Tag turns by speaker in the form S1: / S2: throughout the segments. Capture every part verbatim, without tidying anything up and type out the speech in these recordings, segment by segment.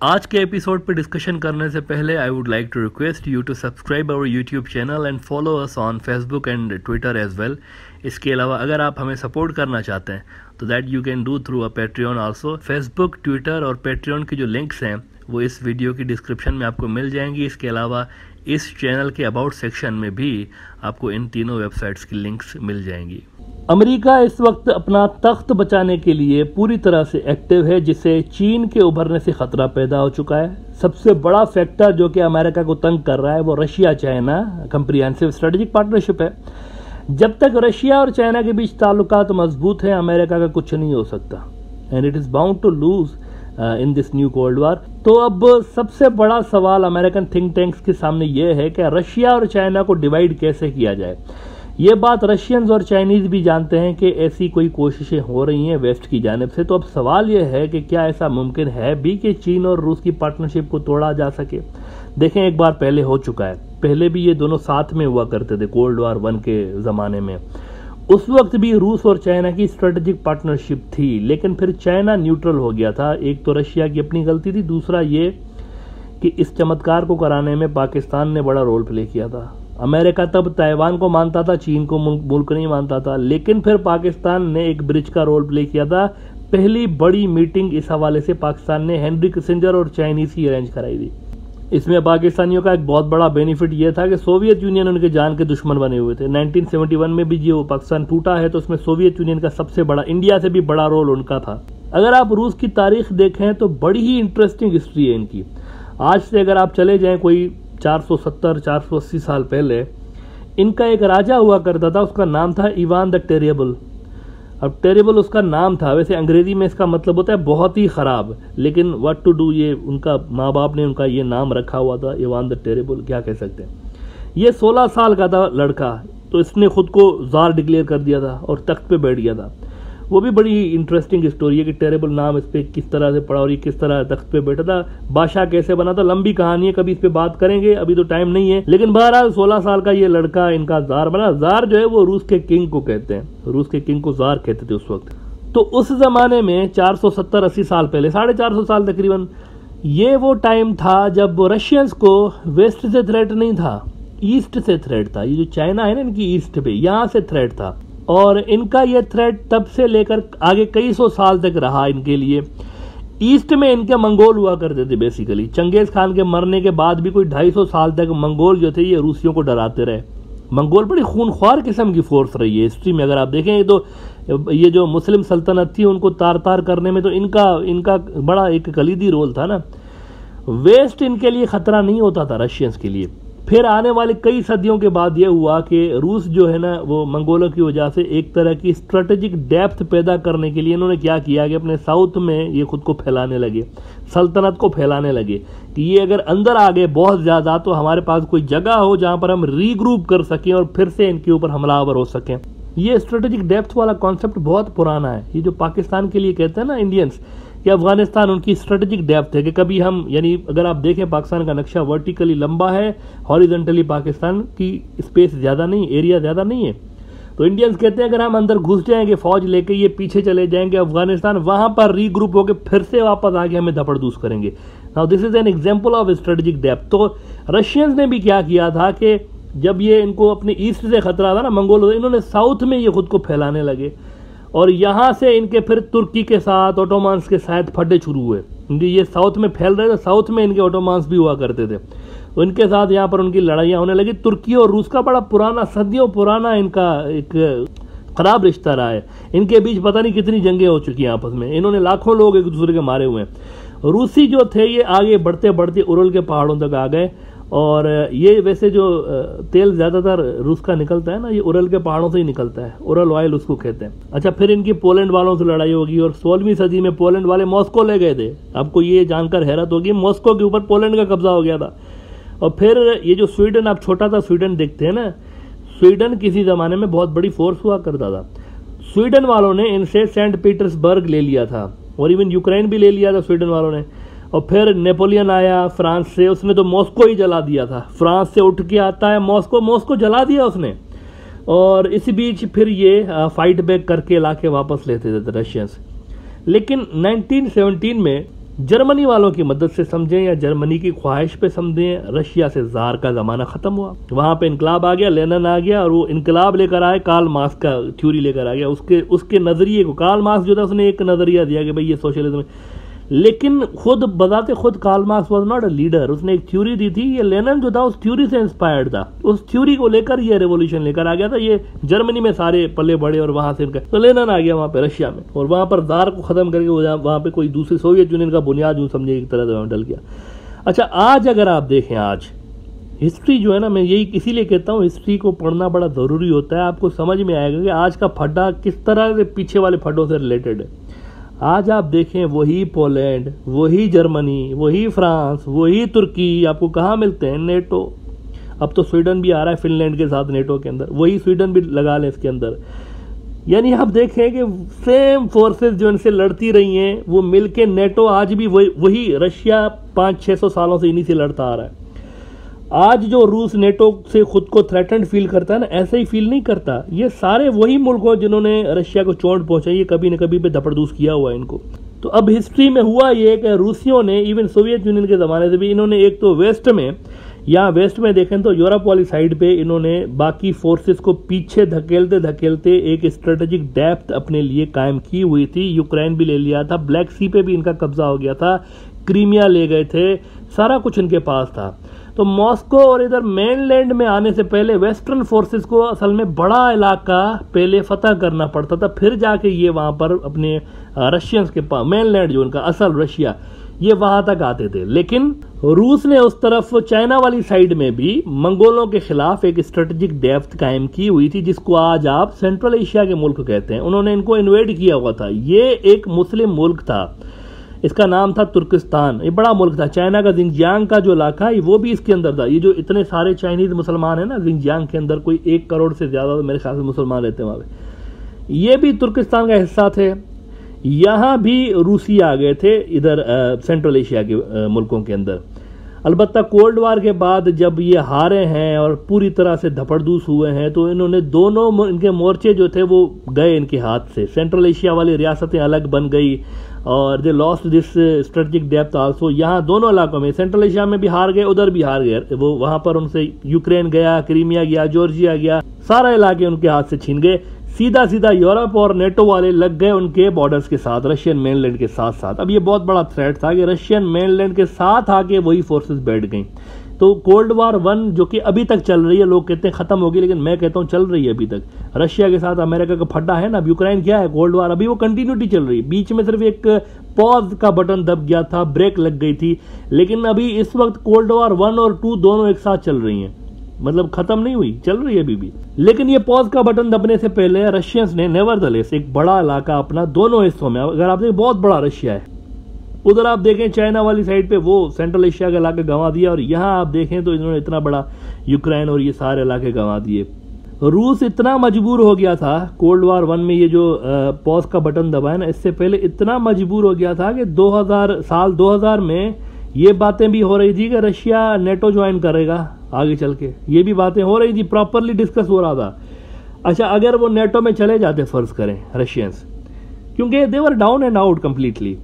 S1: आज के एपिसोड पर डिस्कशन करने से पहले I would like to request you to subscribe our YouTube channel and follow us on Facebook and Twitter as well. इसके अलावा अगर आप हमें सपोर्ट करना चाहते हैं तो that you can do through a Patreon also. Facebook, Twitter और पेट्रियन की जो लिंक्स हैं वो इस वीडियो की डिस्क्रिप्शन में आपको मिल जाएंगी। इसके अलावा इस चैनल के अबाउट सेक्शन में भी आपको इन तीनों वेबसाइट्स की लिंक्स मिल जाएंगी। अमेरिका इस वक्त अपना तख्त बचाने के लिए पूरी तरह से एक्टिव है, जिससे चीन के उभरने से खतरा पैदा हो चुका है। सबसे बड़ा फैक्टर जो कि अमेरिका को तंग कर रहा है वो Russia China comprehensive strategic partnership है। जब तक रशिया और चाइना के बीच ताल्लुकात मजबूत हैं, अमेरिका का कुछ नहीं हो सकता and it is bound to lose in this new cold war. तो अब सबसे बड़ा सवाल अमेरिकन थिंक टैंक्स के सामने यह है कि रशिया और चाइना को डिवाइड कैसे किया जाए। ये बात रशियंस और चाइनीज भी जानते हैं कि ऐसी कोई कोशिशें हो रही हैं वेस्ट की जानिब से। तो अब सवाल यह है कि क्या ऐसा मुमकिन है भी कि चीन और रूस की पार्टनरशिप को तोड़ा जा सके। देखें, एक बार पहले हो चुका है, पहले भी ये दोनों साथ में हुआ करते थे कोल्ड वार वन के ज़माने में। उस वक्त भी रूस और चाइना की स्ट्रेटेजिक पार्टनरशिप थी, लेकिन फिर चाइना न्यूट्रल हो गया था। एक तो रशिया की अपनी गलती थी, दूसरा ये कि इस चमत्कार को कराने में पाकिस्तान ने बड़ा रोल प्ले किया था। अमेरिका तब ताइवान को मानता था, चीन को मुल्क नहीं मानता था, लेकिन फिर पाकिस्तान ने एक ब्रिज का रोल प्ले किया था। पहली बड़ी मीटिंग इस हवाले से पाकिस्तान ने हेनरी किसिंजर और चाइनीज की अरेंज कराई थी। इसमें पाकिस्तानियों का एक बहुत बड़ा बेनिफिट यह था कि सोवियत यूनियन उनके जान के दुश्मन बने हुए थे। नाइनटीन सेवेंटी वन में भी जो पाकिस्तान टूटा है तो उसमें सोवियत यूनियन का सबसे बड़ा, इंडिया से भी बड़ा रोल उनका था। अगर आप रूस की तारीख देखें तो बड़ी ही इंटरेस्टिंग हिस्ट्री है इनकी। आज से अगर आप चले जाएं कोई चार सौ सत्तर चार सौ अस्सी साल पहले, इनका एक राजा हुआ करता था, उसका नाम था इवान द टेरेबल। अब टेरेबल उसका नाम था, वैसे अंग्रेजी में इसका मतलब होता है बहुत ही खराब, लेकिन व्हाट टू डू, ये उनका माँ बाप ने उनका ये नाम रखा हुआ था, इवान द टेरेबल, क्या कह सकते हैं। ये सोलह साल का था लड़का, तो इसने खुद को जार डिक्लेयर कर दिया था और तख्त पे बैठ गया था। वो भी बड़ी इंटरेस्टिंग स्टोरी है कि टेरेबल नाम इस पर किस तरह से पड़ा और ये किस तरह तख्त पे बैठा था, बादशाह कैसे बना था, लंबी कहानी है, कभी इस पे बात करेंगे, अभी तो टाइम नहीं है। लेकिन बहरहाल सोलह साल का ये लड़का इनका जार बना। जार जो है वो रूस के किंग को कहते हैं, रूस के किंग को जार कहते थे उस वक्त। तो उस जमाने में चार सौ सत्तर अस्सी साल पहले, साढ़े चार सौ साल तकरीबन, ये वो टाइम था जब रशियंस को वेस्ट से थ्रेट नहीं था, ईस्ट से थ्रेट था। ये जो चाइना है ना, इनकी ईस्ट पे, यहाँ से थ्रेट था और इनका ये थ्रेट तब से लेकर आगे कई सौ साल तक रहा इनके लिए। ईस्ट में इनके मंगोल हुआ करते थे बेसिकली। चंगेज खान के मरने के बाद भी कोई ढाई सौ साल तक मंगोल जो थे ये रूसियों को डराते रहे। मंगोल बड़ी खूनख्वार किस्म की फोर्स रही है हिस्ट्री में। अगर आप देखें तो ये जो मुस्लिम सल्तनत थी उनको तार तार करने में तो इनका इनका बड़ा एक कलीदी रोल था ना। वेस्ट इनके लिए खतरा नहीं होता था रशियंस के लिए। फिर आने वाले कई सदियों के बाद यह हुआ कि रूस जो है ना वो मंगोलों की वजह से एक तरह की स्ट्रेटेजिक डेप्थ पैदा करने के लिए इन्होंने क्या किया कि अपने साउथ में ये खुद को फैलाने लगे, सल्तनत को फैलाने लगे कि ये अगर अंदर आ गए बहुत ज़्यादा तो हमारे पास कोई जगह हो जहाँ पर हम रीग्रुप कर सकें और फिर से इनके ऊपर हमलावर हो सकें। ये स्ट्रेटेजिक डेप्थ वाला कॉन्सेप्ट बहुत पुराना है। ये जो पाकिस्तान के लिए कहते हैं ना इंडियंस कि अफगानिस्तान उनकी स्ट्रेटेजिक डेप्थ है कि कभी हम, यानी अगर आप देखें पाकिस्तान का नक्शा वर्टिकली लंबा है, हॉरिजॉन्टली पाकिस्तान की स्पेस ज़्यादा नहीं, एरिया ज़्यादा नहीं है। तो इंडियंस कहते हैं अगर हम अंदर घुस जाएंगे फौज लेके, ये पीछे चले जाएंगे अफगानिस्तान, वहाँ पर रीग्रुप होकर फिर से वापस आके हमें धपड़धूस करेंगे। Now this is an example of strategic depth. तो रशियंस ने भी क्या किया था कि जब ये इनको अपने ईस्ट से खतरा था ना मंगोल, इन्होंने साउथ में ये खुद को फैलाने लगे और यहाँ से इनके फिर तुर्की के साथ, ओटोमान्स के साथ फटे शुरू हुए। क्योंकि ये साउथ में फैल रहे थे, साउथ में इनके ओटोमान्स भी हुआ करते थे, तो इनके साथ यहाँ पर उनकी लड़ाइयाँ होने लगी। तुर्की और रूस का बड़ा पुराना, सदियों पुराना इनका एक खराब रिश्ता रहा है। इनके बीच पता नहीं कितनी जंगें हो चुकी हैं आपस में, इन्होंने लाखों लोग एक दूसरे के मारे हुए हैं। रूसी जो थे ये आगे बढ़ते बढ़ते उरल के पहाड़ों तक आ गए और ये वैसे जो तेल ज़्यादातर रूस का निकलता है ना, ये उरल के पहाड़ों से ही निकलता है, उरल ऑयल उसको कहते हैं। अच्छा, फिर इनकी पोलैंड वालों से लड़ाई होगी और सोलहवीं सदी में पोलैंड वाले मॉस्को ले गए थे। आपको ये जानकर हैरत होगी, मॉस्को के ऊपर पोलैंड का कब्जा हो गया था। और फिर ये जो स्वीडन, आप छोटा सा स्वीडन देखते हैं ना, स्वीडन किसी ज़माने में बहुत बड़ी फोर्स हुआ करता था। स्वीडन वालों ने इनसे सेंट पीटर्सबर्ग ले लिया था और इवन यूक्रेन भी ले लिया था स्वीडन वालों ने। और फिर नेपोलियन आया फ्रांस से, उसने तो मॉस्को ही जला दिया था। फ्रांस से उठ के आता है मॉस्को, मॉस्को जला दिया उसने। और इसी बीच फिर ये फाइट बैक करके लाके वापस लेते थे रशियंस। लेकिन नाइनटीन सेवनटीन में जर्मनी वालों की मदद से समझें या जर्मनी की ख्वाहिश पे समझें, रशिया से जार का ज़माना ख़त्म हुआ, वहाँ पे इनकलाब आ गया, लेनिन आ गया और वो इनकलाब लेकर आए, कार्ल मार्क्स का थ्योरी लेकर आ गया। उसके उसके नज़रिए को कार्ल मार्क्स जो था उसने एक नज़रिया दिया कि भाई ये सोशलिज्म, लेकिन खुद बताते खुद Karl Marx was not a leader, उसने एक थ्योरी दी थी। ये लेनिन जो था उस थ्योरी से इंस्पायर्ड था, उस थ्योरी को लेकर ये रेवोल्यूशन लेकर आ गया था। ये जर्मनी में सारे पल्ले बड़े और वहां से इनका तो लेनिन आ गया वहां पे रशिया में, और वहां पर जार को खत्म करके वहां पे कोई दूसरी सोवियत यूनियन का बुनियाद यूं समझे एक तरह से डल गया। अच्छा, आज अगर आप देखें, आज हिस्ट्री जो है ना, मैं यही इसीलिए कहता हूँ हिस्ट्री को पढ़ना बड़ा ज़रूरी होता है। आपको समझ में आएगा कि आज का फड्डा किस तरह से पीछे वाले फड्डों से रिलेटेड है। आज आप देखें वही पोलैंड, वही जर्मनी, वही फ्रांस, वही तुर्की आपको कहाँ मिलते हैं? नेटो। अब तो स्वीडन भी आ रहा है फिनलैंड के साथ नेटो के अंदर, वही स्वीडन भी लगा लें इसके अंदर। यानी आप देखें कि सेम फोर्सेस जो इनसे लड़ती रही हैं वो मिलके नेटो आज भी वही वही रशिया पाँच छः सौ सालों से इन्हीं से लड़ता आ रहा है। आज जो रूस नेटो से खुद को थ्रेटन्ड फील करता है ना, ऐसे ही फील नहीं करता। ये सारे वही मुल्क हो जिन्होंने रशिया को चोट पहुंचाई, ये कभी न कभी पे धपड़दूस किया हुआ है इनको। तो अब हिस्ट्री में हुआ ये कि रूसियों ने, इवन सोवियत यूनियन के ज़माने से भी, इन्होंने एक तो वेस्ट में, यहाँ वेस्ट में देखें तो यूरोप वाली साइड पे इन्होंने बाकी फोर्सेस को पीछे धकेलते धकेलते एक स्ट्रेटेजिक डेप्थ अपने लिए कायम की हुई थी। यूक्रेन भी ले लिया था, ब्लैक सी पे भी इनका कब्जा हो गया था, क्रीमिया ले गए थे, सारा कुछ इनके पास था। तो मॉस्को और इधर मेनलैंड में आने से पहले वेस्टर्न फोर्सेस को असल में बड़ा इलाका पहले फतह करना पड़ता था, फिर जाके ये वहाँ पर अपने रशियंस के पास, मेनलैंड जो उनका असल रशिया, ये वहाँ तक आते थे। लेकिन रूस ने उस तरफ चाइना वाली साइड में भी मंगोलों के खिलाफ एक स्ट्रेटेजिक डेप्थ कायम की हुई थी, जिसको आज आप सेंट्रल एशिया के मुल्क कहते हैं। उन्होंने इनको इन्वेड किया हुआ था। ये एक मुस्लिम मुल्क था, इसका नाम था तुर्किस्तान। ये बड़ा मुल्क था। चाइना का जिंगजियांग का जो इलाका है वो भी इसके अंदर था। ये जो इतने सारे चाइनीज मुसलमान हैं ना जिंगजियांग के अंदर, कोई एक करोड़ से ज्यादा तो मेरे ख्याल से मुसलमान रहते हैं वहाँ पे, ये भी तुर्किस्तान का हिस्सा थे। यहाँ भी रूसी आ गए थे इधर सेंट्रल एशिया के आ, मुल्कों के अंदर। अलबत्ता कोल्ड वार के बाद जब ये हारे हैं और पूरी तरह से धपड़दूस हुए हैं, तो इन्होंने दोनों इनके मोर्चे जो थे वो गए इनके हाथ से। सेंट्रल एशिया वाली रियासतें अलग बन गई और they lost this strategic depth also. यहाँ दोनों इलाकों में, सेंट्रल एशिया में भी हार गए, उधर भी हार गए वो। वहां पर उनसे यूक्रेन गया, क्रीमिया गया, जॉर्जिया गया, सारा इलाके उनके हाथ से छीन गए। सीधा सीधा यूरोप और नेटो वाले लग गए उनके बॉर्डर्स के साथ, रशियन मेनलैंड के साथ साथ। अब ये बहुत बड़ा थ्रेट था कि रशियन मेनलैंड के साथ आके वही फोर्सेस बैठ गई। तो कोल्ड वार वन जो कि अभी तक चल रही है, लोग कहते हैं खत्म होगी, लेकिन मैं कहता हूं चल रही है अभी तक। रशिया के साथ अमेरिका का फड्डा है ना, अब यूक्रेन क्या है, कोल्ड वार अभी वो कंटिन्यूटी चल रही है। बीच में सिर्फ एक पॉज का बटन दब गया था, ब्रेक लग गई थी, लेकिन अभी इस वक्त कोल्ड वार वन और टू दोनों एक साथ चल रही हैं। मतलब खत्म नहीं हुई, चल रही है अभी भी। लेकिन ये पॉज का बटन दबने से पहले रशियंस ने नेवरदलेस एक बड़ा इलाका अपना दोनों हिस्सों में, अगर आप देखें बहुत बड़ा रशिया है, उधर आप देखें चाइना वाली साइड पे वो सेंट्रल एशिया का इलाका गंवा दिया, और यहाँ आप देखें तो इन्होंने इतना बड़ा यूक्रेन और ये सारे इलाके गंवा दिए। रूस इतना मजबूर हो गया था कोल्ड वार वन में, ये जो पॉज का बटन दबाया ना, इससे पहले इतना मजबूर हो गया था कि दो हज़ार साल दो हज़ार में ये बातें भी हो रही थी कि रशिया नेटो ज्वाइन करेगा आगे चल के। ये भी बातें हो रही थी, प्रॉपरली डिस्कस हो रहा था। अच्छा, अगर वो नेटो में चले जाते, फर्ज करें रशियंस, क्योंकि they were down and out completely,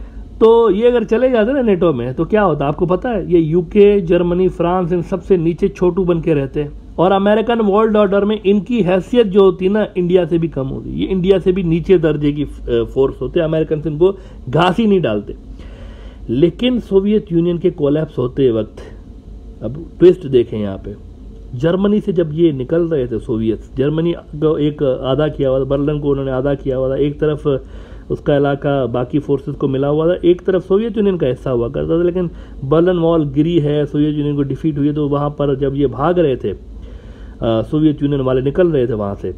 S1: तो ये अगर चले जाते ना नेटो में तो क्या होता आपको पता है? ये यूके, जर्मनी, फ्रांस, इन सबसे नीचे छोटू बन के रहते, और अमेरिकन वर्ल्ड ऑर्डर में इनकी हैसियत जो होती ना इंडिया से भी कम होती। ये इंडिया से भी नीचे दर्जे की फोर्स होते, अमेरिकन से इनको घास ही नहीं डालते। लेकिन सोवियत यूनियन के कोलैप्स होते वक्त, अब ट्विस्ट देखें यहाँ पे, जर्मनी से जब ये निकल रहे थे सोवियत, जर्मनी को एक आधा किया हुआ था, बर्लिन को उन्होंने आधा किया हुआ था, एक तरफ उसका इलाका बाकी फोर्सेस को मिला हुआ था, एक तरफ सोवियत यूनियन का हिस्सा हुआ करता था। लेकिन बर्लिन वॉल गिरी है, सोवियत यूनियन को डिफीट हुई, तो वहाँ पर जब ये भाग रहे थे, सोवियत यूनियन वाले निकल रहे थे वहाँ से,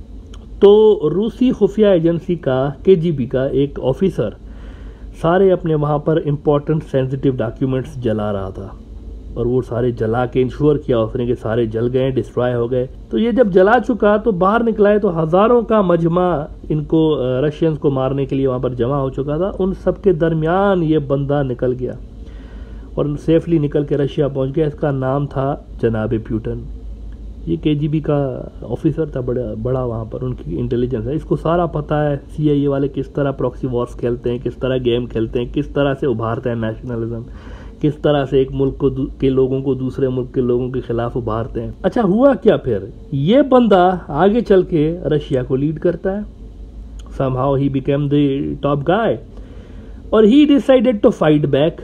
S1: तो रूसी खुफिया एजेंसी का, के जी बी का एक ऑफिसर सारे अपने वहाँ पर इम्पोर्टेंट सेंसिटिव डॉक्यूमेंट्स जला रहा था, और वो सारे जला के इंश्योर किया उसने कि सारे जल गए, डिस्ट्रॉय हो गए। तो ये जब जला चुका तो बाहर निकला है, तो हज़ारों का मजमा इनको रशियंस को मारने के लिए वहाँ पर जमा हो चुका था। उन सब के दरमियान ये बंदा निकल गया और सेफली निकल के रशिया पहुँच गया। इसका नाम था जनाब प्यूटन। ये केजीबी का ऑफिसर था बड़ा बड़ा वहाँ पर, उनकी इंटेलिजेंस है, इसको सारा पता है सीआईए वाले किस तरह प्रॉक्सी वॉर्स खेलते हैं, किस तरह गेम खेलते हैं, किस तरह से उभारते हैं नेशनलिज्म, किस तरह से एक मुल्क को के लोगों को दूसरे मुल्क के लोगों के खिलाफ उभारते हैं। अच्छा हुआ क्या फिर, ये बंदा आगे चल के रशिया को लीड करता है, somehow he became the top guy और he decided to fight back।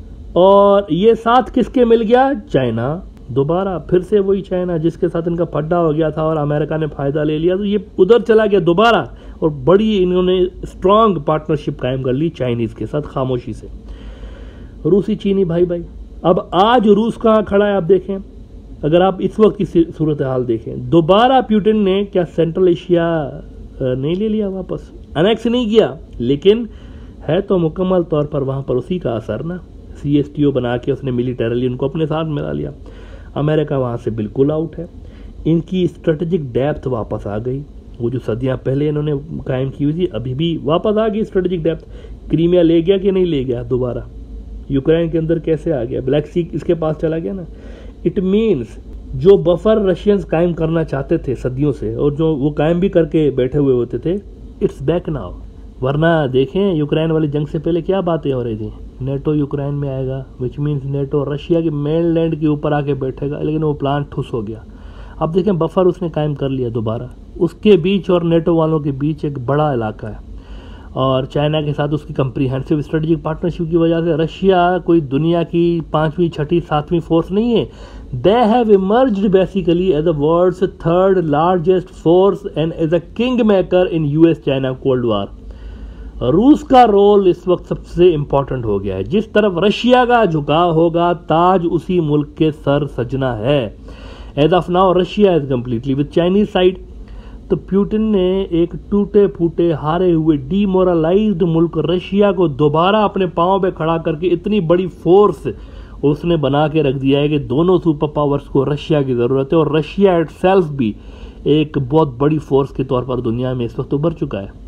S1: और ये साथ किसके मिल गया, चाइना, दोबारा फिर से वही चाइना जिसके साथ इनका फड्डा हो गया था और अमेरिका ने फायदा ले लिया, तो ये उधर चला गया दोबारा और बड़ी इन्होंने स्ट्रांग पार्टनरशिप कायम कर ली चाइनीज के साथ खामोशी से। रूसी चीनी भाई भाई, अब आज रूस कहाँ खड़ा है आप देखें, अगर आप इस वक्त की सूरत हाल देखें, दोबारा पुतिन ने क्या सेंट्रल एशिया नहीं ले लिया वापस, अनेक्स नहीं किया, लेकिन है तो मुकम्मल तौर पर वहाँ पर उसी का असर ना, सी एस टी ओ बना के उसने मिलिटरली उनको अपने साथ मिला लिया। अमेरिका वहाँ से बिल्कुल आउट है, इनकी स्ट्रेटेजिक डेप्थ वापस आ गई, वो जो सदियाँ पहले इन्होंने कायम की हुई थी अभी भी वापस आ गई स्ट्रेटेजिक डेप्थ। क्रीमिया ले गया कि नहीं ले गया दोबारा, यूक्रेन के अंदर कैसे आ गया, ब्लैक सी इसके पास चला गया ना। इट मीन्स जो बफर रशियंस कायम करना चाहते थे सदियों से और जो वो कायम भी करके बैठे हुए होते थे, इट्स बैक नाउ। वरना देखें यूक्रेन वाली जंग से पहले क्या बातें हो रही थी, नेटो यूक्रेन में आएगा, विच मीन्स नेटो रशिया के मेनलैंड के ऊपर आके बैठेगा, लेकिन वो प्लान ठुस हो गया। अब देखें बफर उसने कायम कर लिया दोबारा, उसके बीच और नेटो वालों के बीच एक बड़ा इलाका है और चाइना के साथ उसकी कंप्रीहेंसिव स्ट्रेटेजिक पार्टनरशिप की वजह से रशिया कोई दुनिया की पांचवी छठी सातवीं फोर्स नहीं है, they have emerged basically as the world's third largest force and as a king maker in US China cold war. रूस का रोल इस वक्त सबसे इंपॉर्टेंट हो गया है, जिस तरफ रशिया का झुकाव होगा ताज उसी मुल्क के सर सजना है। As of now Russia is completely with Chinese side. तो पुतिन ने एक टूटे फूटे हारे हुए डीमोरलाइज्ड मुल्क रशिया को दोबारा अपने पांव पे खड़ा करके इतनी बड़ी फोर्स उसने बना के रख दिया है कि दोनों सुपर पावर्स को रशिया की ज़रूरत है और रशिया इटसेल्फ भी एक बहुत बड़ी फोर्स के तौर पर दुनिया में इस वक्त उभर चुका है।